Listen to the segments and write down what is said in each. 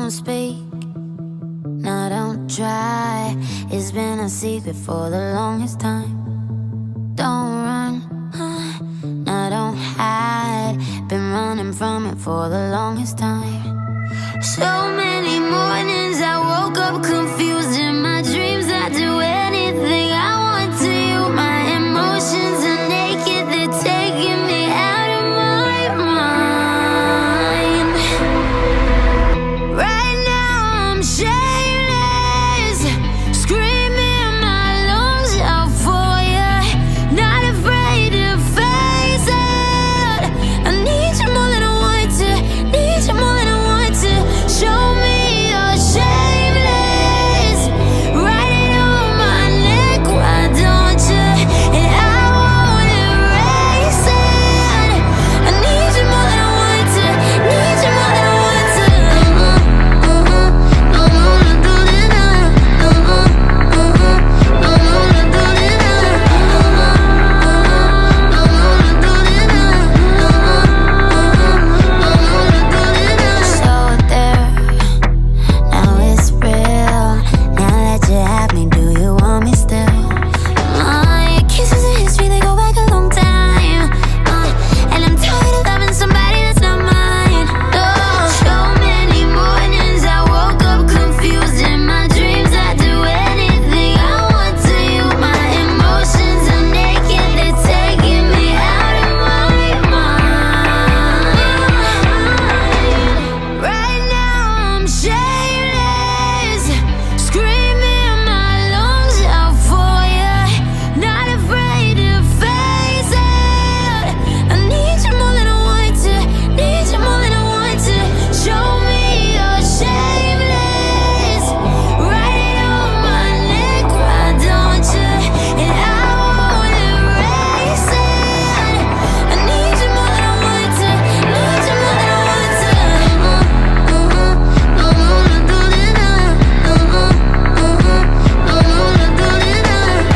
Don't speak, no, don't try. It's been a secret for the longest time. Don't run, no, don't hide. Been running from it for the longest time. So many mornings I woke up confused. In my dreams I do anything I want to you. My emotions are naked, they're taking me out of my mind. Right now I'm shameless, screaming my lungs out for you. Not afraid to face it. I need you more than I want to, need you more than I want to. Show me you're shameless. Write it on my neck, why don't you? And I won't erase it. I need you more than I want to, need you more than I want to. Don't wanna do this now. Don't wanna do this now. Don't wanna do this now. So there, now it's real. Now that you have me, do you want me still? My kisses and history, they go back a long time. And I'm tired of loving somebody that's not mine. So many mornings I woke up confused. In my dreams I do anything I want to you. My emotions are naked, they're taking me out of my mind. Right now I'm shameless, screaming my lungs out for you. Not afraid to face it. I need you more than I want to, need you more than I want to. Show me you're shameless. Write it on my neck, why don't you? And I won't erase it. I need you more than I want to, need you more than I want to. Don't wanna do this now. Don't wanna do this now. Don't wanna do this now.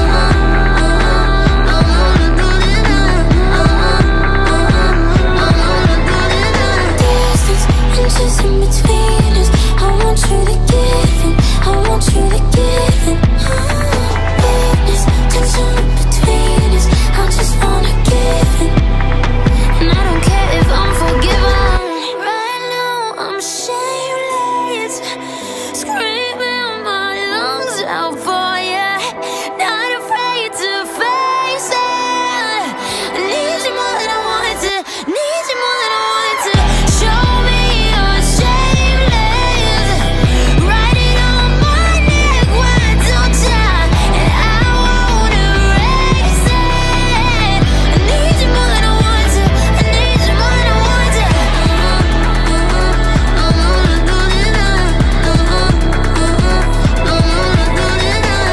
Distance, inches in between us. I want you to give in, I want you to give in. Weakness, tension between us. I just wanna give in, and I don't care if I'm forgiven. Right now I'm shameless, screaming my lungs out for you. Not afraid to face it. I need you more than I want to, need you more than I want to. Show me you're shameless. Write it on my neck, why don't you? And I won't erase it. I need you more than I want to, I need you more than I want to. Don't wanna do this now. Don't wanna do this now. Don't wanna do this now.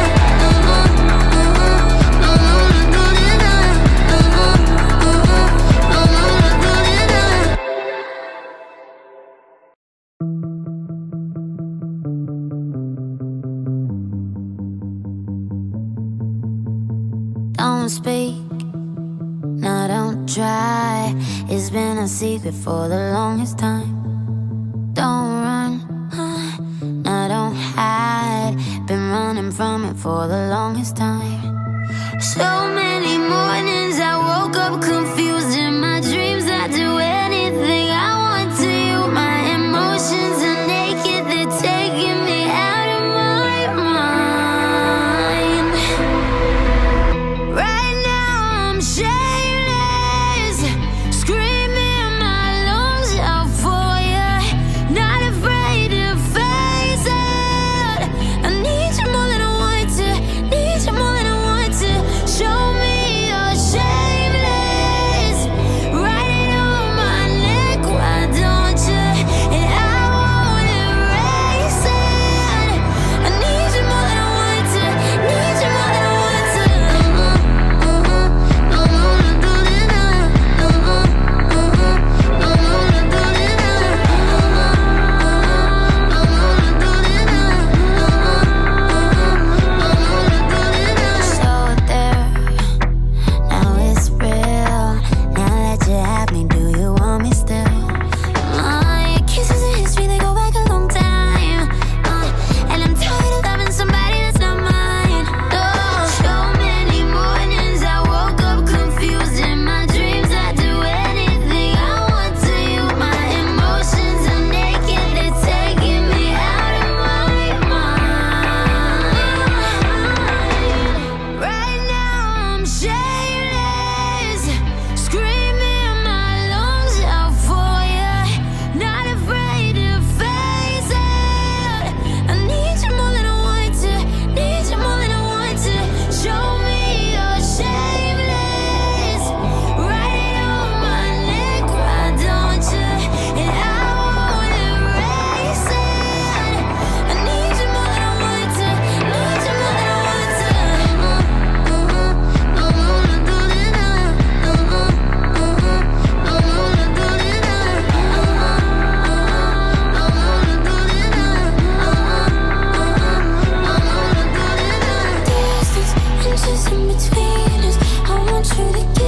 Don't speak, no, don't try. It's been a secret for the longest time. Don't run, no, don't hide. Been running from it for the longest time. So many mornings I woke up confused. In my dreams I do anything I want to you. My emotions are naked, they're taking me out of my mind. Right now I'm shameless, screaming my lungs out for you. Not afraid to face it. I need you more than I want to, need you more than I want to. Show me inches in between us. I want you to give